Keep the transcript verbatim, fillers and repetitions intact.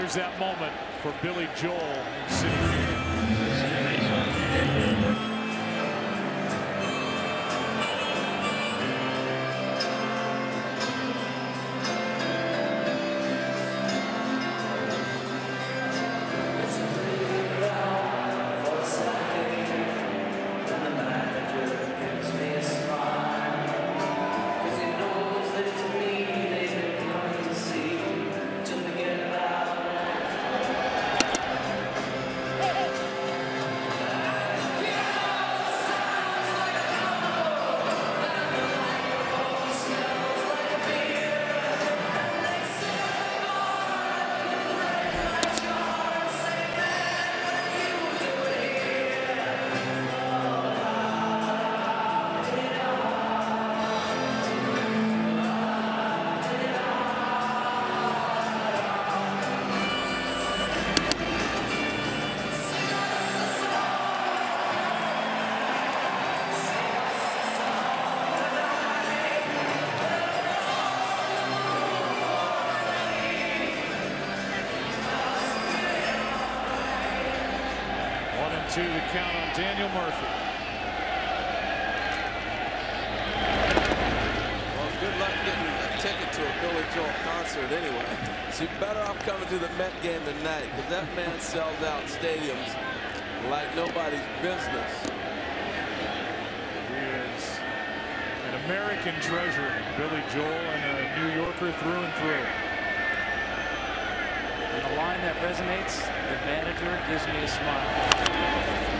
Here's that moment for Billy Joel in City Field. To the count on Daniel Murphy. Well, good luck getting a ticket to a Billy Joel concert anyway. So you're better off coming to the Met game tonight, because that man sells out stadiums like nobody's business. He is an American treasure, Billy Joel, and a New Yorker through and through. And a line that resonates, the manager gives me a smile.